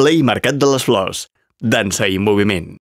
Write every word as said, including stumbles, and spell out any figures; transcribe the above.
Play Mercat de les Flors. Dansa i moviment.